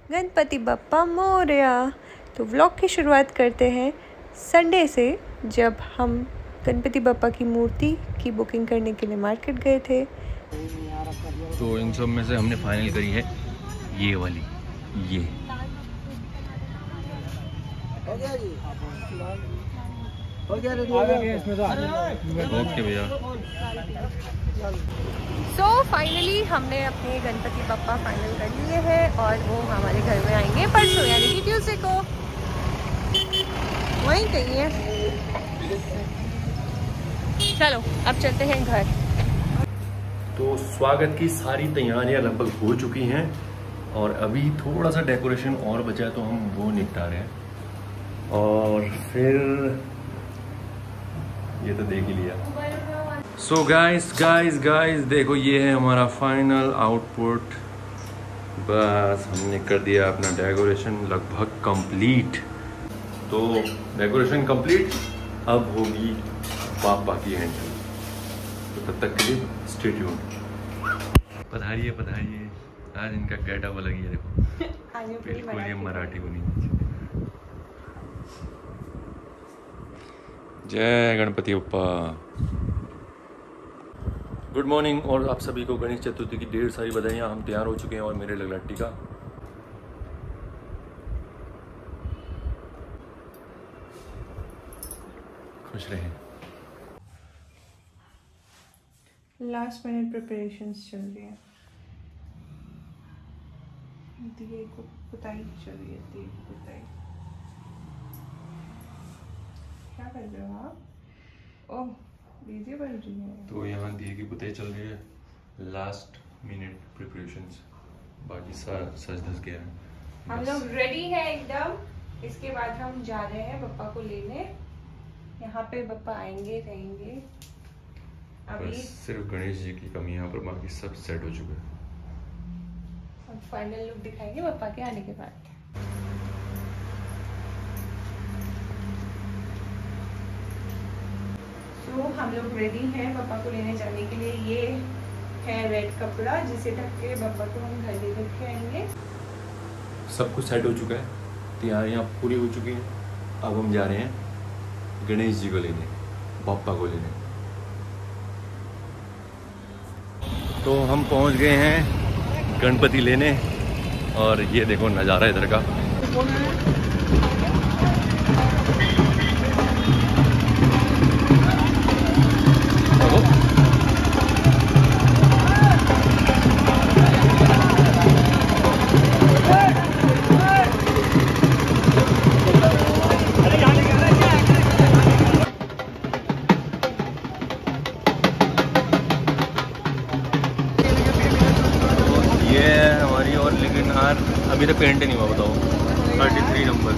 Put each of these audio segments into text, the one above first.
गणपति बप्पा मोरया। तो व्लॉग की शुरुआत करते हैं संडे से, जब हम गणपति बप्पा की मूर्ति की बुकिंग करने के लिए मार्केट गए थे। तो इन सब में से हमने फाइनल करी है ये वाली, ये ओके भैया। सो फाइनली हमने अपने गणपति बप्पा फाइनल कर लिए हैं और वो हमारे घर में आएंगे परसों, यानी कि ट्यूसडे को। वहीं कहीं है। चलो अब चलते हैं घर। तो स्वागत की सारी तैयारियां लगभग हो चुकी हैं और अभी थोड़ा सा डेकोरेशन और बचा है, तो हम वो निपटा रहे हैं। और फिर ये तो देख ही लिया। सो गाइस देखो, ये है हमारा फाइनल आउटपुट। बस हमने कर दिया अपना डेकोरेशन लगभग कंप्लीट। तो डेकोरेशन कंप्लीट, अब होगी पापा की एंट्री। तो तब तक के लिए स्टे ट्यून्ड। पधारिए पधारिए। आज इनका गेटअप अलग ही है, देखो बिल्कुल ये मराठी बनी। जय गणपति बप्पा। गुड मॉर्निंग और आप सभी को गणेश चतुर्थी की ढेर सारी बधाइयाँ। हम तैयार हो चुके हैं और मेरे ललाटी का खुश रहें। लास्ट मिनट प्रिपरेशंस चल रही है। दिए को पुताई चल रही है, दिए की पुताई। क्या कर रहे हो आप? ओह, वीडियो बन रही है। तो यहाँ दिए की पुताई चल रही है। लास्ट मिनट प्रिपरेशंस, बाकी सज धस गया है। हम लोग रेडी हैं एकदम। इसके बाद हम जा रहे हैं बप्पा को लेने। यहाँ पे बप्पा आएंगे रहेंगे। अभी सिर्फ गणेश जी की कमी है यहाँ पर, बाकी सब सेट हो चुका है। अब फाइनल लुक दिखाएंगे बप्पा के आने के बाद। तो हम लोग रेडी हैं बप्पा को लेने जाने के लिए। ये है रेड कपड़ा, जिसे ढक के बप्पा को हम घर ले के आएंगे। सब कुछ सेट हो चुका है, तैयारियाँ पूरी हो चुकी हैं। अब हम जा रहे हैं गणेश जी को लेने, बप्पा को लेने। तो हम पहुंच गए हैं गणपति लेने और ये देखो नज़ारा इधर का। अभी तो पेंट नहीं हुआ, बताओ 33 नंबर।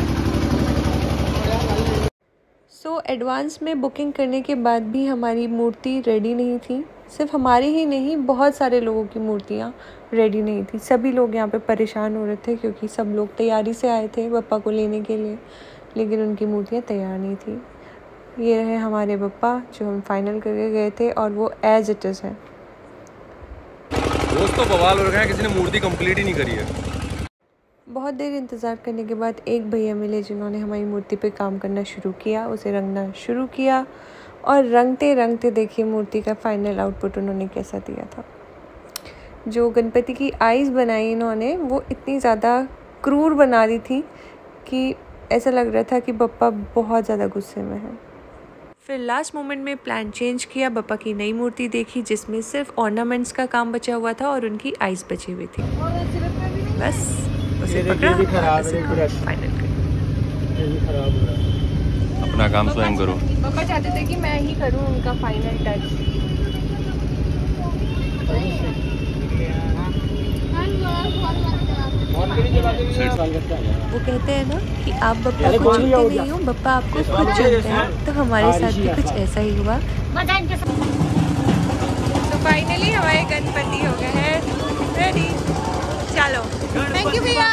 सो एडवांस में बुकिंग करने के बाद भी हमारी मूर्ति रेडी नहीं थी। सिर्फ हमारी ही नहीं, बहुत सारे लोगों की मूर्तियाँ रेडी नहीं थी। सभी लोग यहाँ पे परेशान हो रहे थे क्योंकि सब लोग तैयारी से आए थे बप्पा को लेने के लिए, लेकिन उनकी मूर्तियाँ तैयार नहीं थी। ये रहे हमारे बप्पा जो हम फाइनल करके गए थे और वो एज इट इज़ है। दोस्तों बवाल हो रखा है, किसी ने मूर्ति कंप्लीट ही नहीं करी है। बहुत देर इंतज़ार करने के बाद एक भैया मिले जिन्होंने हमारी मूर्ति पे काम करना शुरू किया, उसे रंगना शुरू किया और रंगते रंगते देखिए मूर्ति का फाइनल आउटपुट उन्होंने कैसा दिया था। जो गणपति की आईज़ बनाई इन्होंने, वो इतनी ज़्यादा क्रूर बना दी थी कि ऐसा लग रहा था कि बप्पा बहुत ज़्यादा गुस्से में है। फिर लास्ट मोमेंट में प्लान चेंज किया, बप्पा की नई मूर्ति देखी जिसमें सिर्फ ऑर्नामेंट्स का काम बचा हुआ था और उनकी आईज़ बची हुई थी। बस उसे पकड़ा, फाइनल कर। अपना काम स्वयं करो। पापा चाहते थे कि मैं ही करूं उनका फाइनल टच। वो कहते हैं ना कि आप बप्पा को चुनते नहीं हो, बप्पा आपको खुद चुनते हैं। तो हमारे साथ भी कुछ ऐसा ही हुआ। तो फाइनली हमारे गणपति हो गए हैं रेडी। चलो, थैंक यू भैया।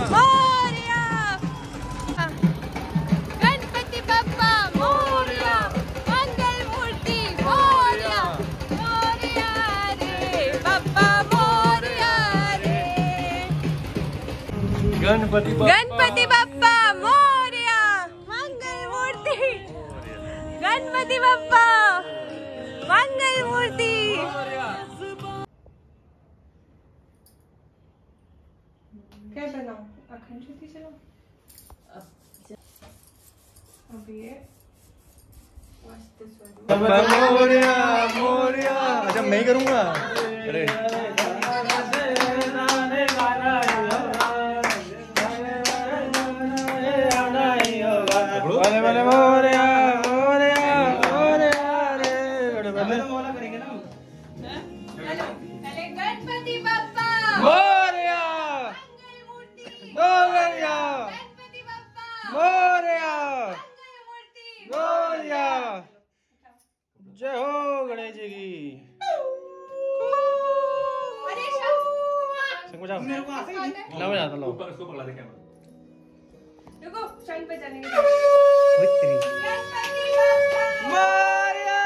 गणपति बप्पा मोरया, मंगल मूर्ति मोरया, मोरया रे बप्पा मोरया रे। गणपति बप्पा मोरया, मंगल मूर्ति। गणपति बप्पा मंगल मूर्ति। क्या बनाऊं? अखंड ज्योति चलो। अब ये मोरया मोरया। अच्छा मैं ही करूँगा। अरे भले भले मोरया मोरया मोरया रे भले मोला करेंगे ना। गणपति बप्पा मोरया मंगल मूर्ति। मोरया गणपति बप्पा मोरया मंगल मूर्ति। मोरया। जय हो गणेश जी की। संग बजाओ। मेरे को आते ही नहीं। ला बजा लो। ऊपर इसको पकड़ा दे कैमरा। रुको शाइन पे जाने के गणपति बप्पा मोरया।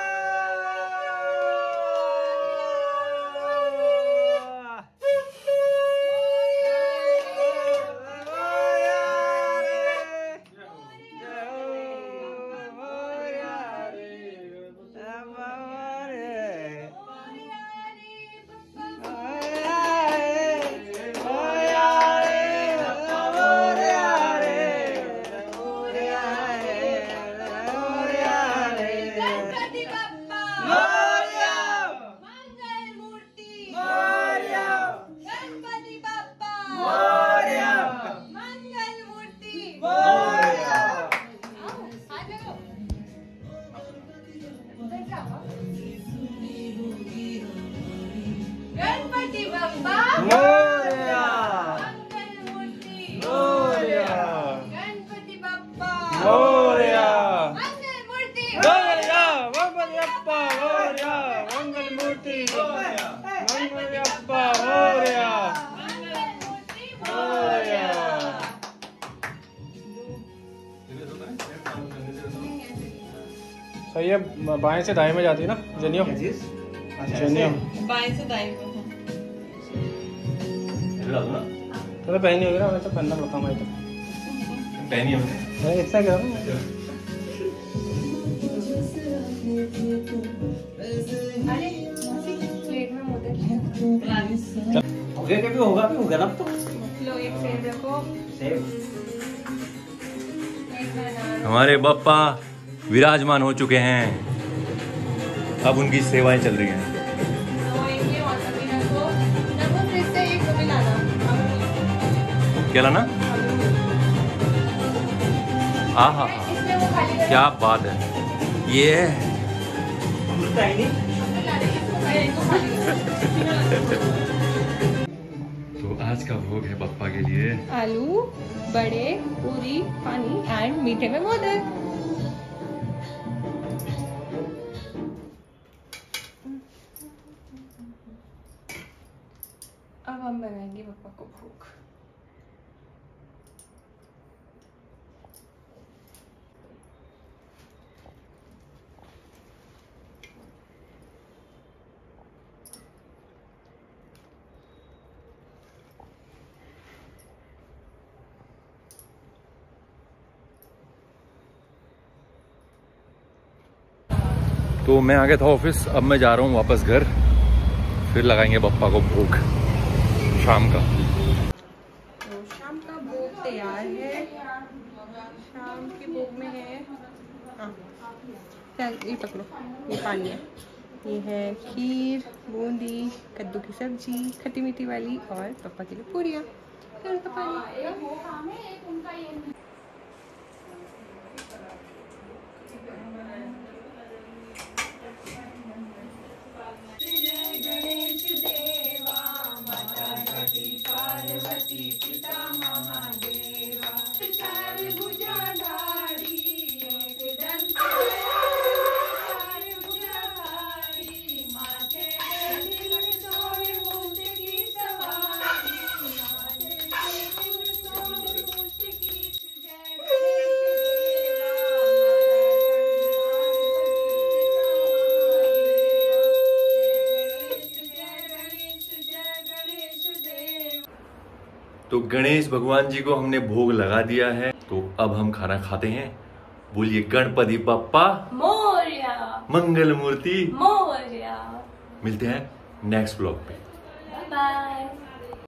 गणपति बप्पा मोरया मंगल मूर्ति। मोरया गणपति बप्पा मोरया मंगल मूर्ति। मोरया गणपति बप्पा मोरया मंगल मूर्ति। गणपति बप्पा मोरया मोरया। सही है। बाएं से दाएं में जाती है ना जनियो। जनियो बाएं से दाएं को। तो पहनी होगी ना। मैं तो पहनना पड़ता हूँ। तो पहनी मैं इतना क्या अरे प्लेट में मोदक होगा कभी होगा भी होगा ना तो। लो एक सेब रखो। एक बनाना। हमारे बप्पा विराजमान हो चुके हैं। अब उनकी सेवाएं चल रही हैं। तो एक ये वाटर भी रखो। रखो फिर से एक वो भी लाना। क्या लाना? आहा इसमें वो खाली कर। क्या बात है। ये तो आज का भोग है बप्पा के लिए आलू बड़े पूरी पानी एंड मीठे में मोदक। अब हम बनाएंगे पप्पा को भोग। तो मैं आ गया था ऑफिस। अब मैं जा रहा हूँ वापस घर। फिर लगाएंगे बप्पा को भोग शाम का। तो शाम का भोग तैयार है। शाम के भोग में है चल ये पकड़ो। ये पानी है। ये है खीर बूंदी कद्दू की सब्जी खट्टी मीठी वाली और पप्पा के लिए पूरियाँ। फिर उसका पानी। तो गणेश भगवान जी को हमने भोग लगा दिया है, तो अब हम खाना खाते हैं। बोलिए गणपति बप्पा मोरया, मंगल मूर्ति मोरया। मिलते हैं नेक्स्ट ब्लॉग पे। Bye bye.